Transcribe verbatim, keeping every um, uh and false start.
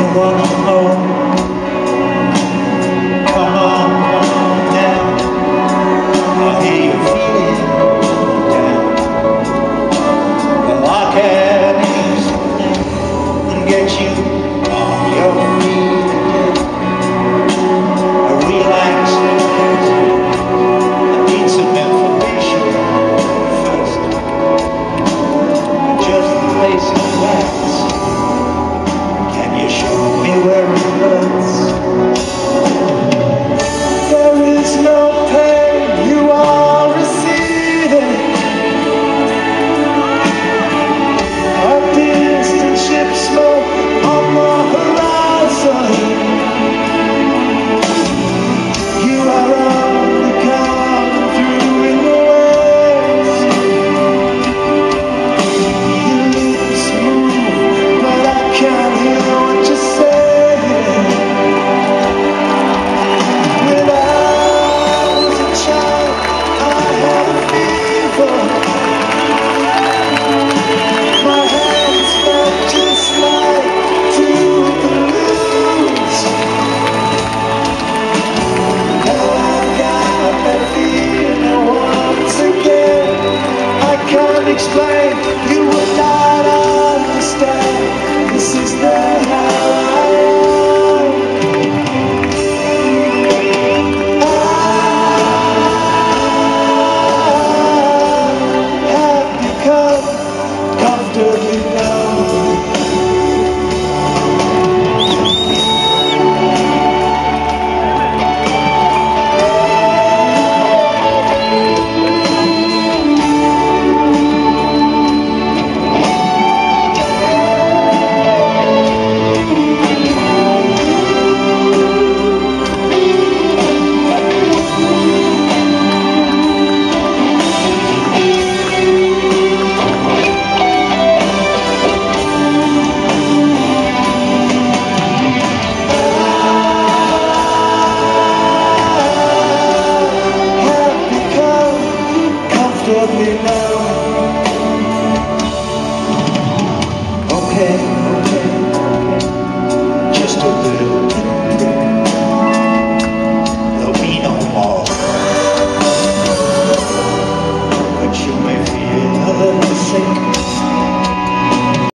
once more. Come on, come on down. I hear you feeling down. Well, I can easily get you on your feet again. Relax, I need some information first. Just basic facts. Can you show me where it hurts? There is no pain you are receiving. A distant ship smoke on the horizon. You are only coming through in the waves. Your lips move, but I can't hear what you're saying. When I was a child, I had a fever. My hands felt just like two balloons. Now I've got that feeling once again. I can't explain, you would not understand. This is not how I am. I have become comfortably numb. Okay.